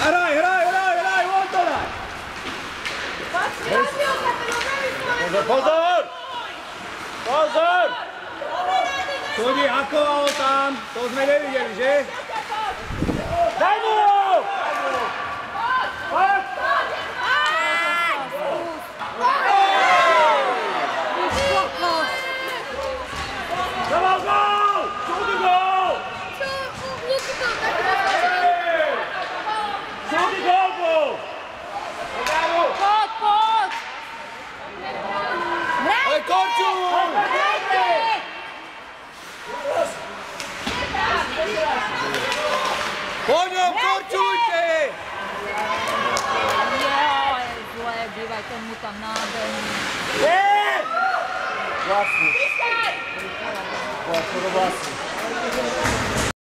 Hraj, von to daj! Pozor! Chodí hakoval tam, to sme nevideli, že? Daj mu! Poď! Zaval gól! Šuty gól! Šuty gól! Poď! Ale končuj! Po ňom končujte! Joj, zle, dívajte mu tam nádherný. Vlastný. Vlastný do vlastný.